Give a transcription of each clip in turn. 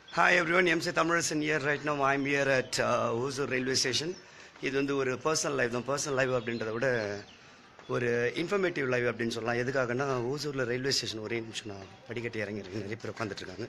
Hi everyone, Emcee Thamizharasan here. Right now I'm here at Hosur railway station. இது வந்து ஒரு personal live தான். Personal live அப்படின்றத விட ஒரு இன்ஃபர்மேட்டிவ் லைவ் அப்படின்னு சொல்லலாம். எதுக்காகனா ஹோசூரில் ரயில்வே ஸ்டேஷன் ஒரே நிமிஷம் நான் படிக்கட்டு இறங்கியிருக்கேன். நிறைய பேர் உட்காந்துட்ருக்காங்க.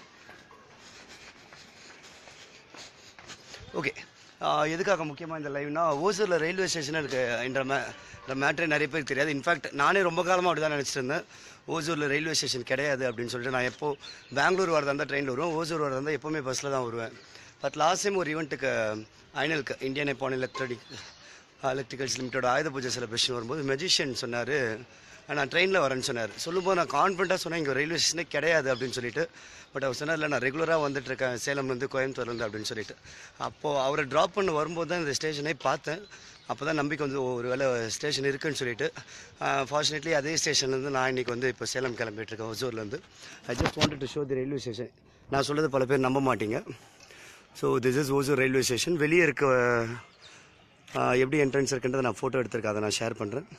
ஓகே, எதுக்காக முக்கியமாக இந்த லைவ்னா ஹோசூரில் ரயில்வே ஸ்டேஷன் இந்த மேட்ரே நிறைய பேருக்கு தெரியாது. இன்ஃபேக்ட் நானே ரொம்ப காலமாக அப்படி தான் நினச்சிட்டு இருந்தேன். ஹோசூரில் ரயில்வே ஸ்டேஷன் கிடையாது அப்படின்னு சொல்லிட்டு நான் எப்போ பெங்களூர் வரதா இருந்தால் ட்ரெயினில் வருவேன், ஹோசூர் வரதா இருந்தால் எப்போவுமே பஸ்ஸில் தான் வருவேன். பட் லாஸ்ட் டைம் ஒரு ஈவெண்ட்டுக்கு ஐனலுக்கு இந்தியன் நிப்பான் எலக்ட்ரிக்கல்ஸ் லிமிட்டோட ஆயுத பூஜை செலிப்ரேஷன் வரும்போது மெஜிஷியன் சொன்னார், நான் ட்ரெயினில் வரேன்னு சொன்னார். சொல்லும்போது நான் கான்ஃபிடண்ட்டாக சொன்னேன் இங்கே ரயில்வே ஸ்டேஷனே கிடையாது அப்படின்னு சொல்லிட்டு. பட் அவர் சொன்னார், இல்லை நான் ரெகுலராக வந்துட்டுருக்கேன் சேலம்லேருந்து கோயம்புத்தூர்லேருந்து அப்படின்னு சொல்லிட்டு. அப்போது அவரை ட்ராப் பண்ண வரும்போது தான் இந்த ஸ்டேஷனே பார்த்தேன். அப்போ தான் நம்பிக்கை வந்து ஒரு வேளை ஸ்டேஷன் இருக்குதுன்னு சொல்லிட்டு. ஃபார்ச்சுனேட்லி அதே ஸ்டேஷன்லேருந்து நான் இன்றைக்கி வந்து இப்போ சேலம் கிளம்பிட்டுருக்கேன் ஹொசூர்லேருந்து. I just wanted to show the railway station. நான் சொல்கிறது பல பேர் நம்ப மாட்டீங்க. So this is Hosur railway station. வெளியே இருக்க எப்படி என்ட்ரன்ஸ் இருக்குன்றதை நான் ஃபோட்டோ எடுத்திருக்கேன், அதை நான் ஷேர் பண்ணுறேன்.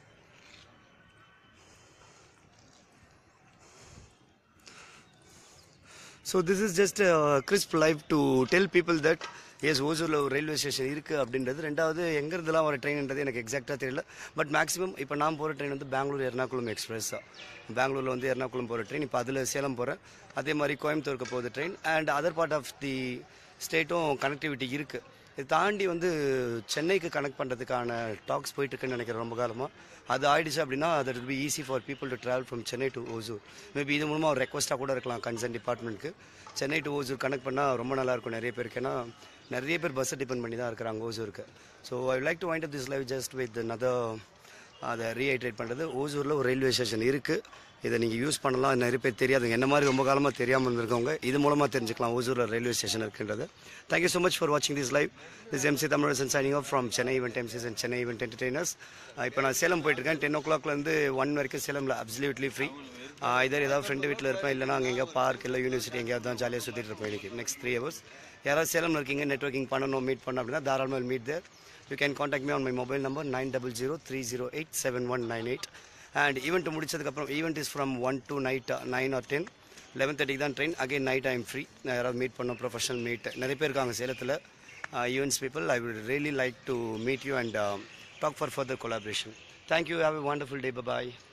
So this is just crisp live to tell people that is ஹோசூரில் ஒரு ரயில்வே ஸ்டேஷன் இருக்குது அப்படின்றது. ரெண்டாவது எங்கேருந்துலாம் வர ட்ரெயின்ன்றது எனக்கு எக்ஸாக்டாக தெரியல. பட் மேக்ஸிமம் இப்போ நான் போகிற ட்ரெயின் வந்து பெங்களூர் எர்ணாகுளம் எக்ஸ்பிரஸ் தான். பெங்களூரில் வந்து எர்ணாகுளம் போகிற ட்ரெயின், இப்போ அதில் சேலம் போகிறேன். அதே மாதிரி கோயம்புத்தூருக்கு போகிற train and other part of the ஸ்டேட்டும் கனெக்டிவிட்டி இருக்குது. இது தாண்டி வந்து சென்னைக்கு கனெக்ட் பண்ணுறதுக்கான டாக்ஸ் போயிட்டுருக்குன்னு நினைக்கிறேன் ரொம்ப காலமாக. அது ஆயிடுச்சு அப்படின்னா that will be easy for people to travel from Chennai to Hosur. Maybe இது மூலமாக ஒரு ரெக்வஸ்ட்டாக கூட இருக்கலாம் கன்சர்ன் டிபார்ட்மெண்ட்டுக்கு. சென்னை டு ஹோசூர் கனெக்ட் பண்ணால் ரொம்ப நல்லாயிருக்கும் நிறைய பேருக்கு. ஏன்னா நிறைய பேர் பஸ்ஸை டிபெண்ட் பண்ணி தான் இருக்கிறாங்க ஹோசூருக்கு. So I like to wind up this live just with another அதை ரீஹைட்ரேட் பண்ணுறது. ஹோசூரில் ஒரு ரயில்வே ஸ்டேஷன் இருக்குது, இதை நீங்கள் யூஸ் பண்ணலாம். நிறைய பேர் தெரியாதுங்க, என்ன மாதிரி ரொம்ப காலமாக தெரியாமல் இருந்திருக்கவங்க இது மூலமாக தெரிஞ்சுக்கலாம் ஹோசூரில் ரயில்வே ஸ்டேஷன் இருக்குன்றது. தேங்க்யூ ஸோ மச் ஃபார் வாட்சிங் this live. This MC Tamilarasan signing off from Chennai event MCs and Chennai event entertainers. இப்போ நான் சேலம் போயிட்டுருக்கேன். 10 o'clockலேருந்து 1 வரைக்கும் சேலமில் அப்சல்யூட்லி ஃப்ரீ. இதர் ஏதாவது ஃப்ரெண்டு வீட்டில் இருப்பேன், இல்லைனா அங்கே எங்கேயா பார்க் இல்லை யூனிவர்சிட்டி எங்கேயாவது தான் ஜாலியாக சுற்றிட்டு இருப்பேன் இன்றைக்கி நெக்ஸ்ட் 3 hours. யாராவது சேலமில் இருக்கீங்க, நெட்வொர்க்கிங் பண்ணணும், மீட் பண்ணணும் அப்படின்னா தாராளமாக meet there. You can contact me on my mobile number 9003087198. And event முடிச்சதுக்கப்புறம் event is from 1 to night 9 or 10. 11:30 தான் train. Again night I am free. நான் யாராவது மீட் பண்ணோம், ப்ரொஃபஷனல் மீட் நிறைய பேர் இருக்காங்க சேலத்தில் events people. I would really like to meet you and talk for further collaboration. Thank you. Have a wonderful day. Bye-bye.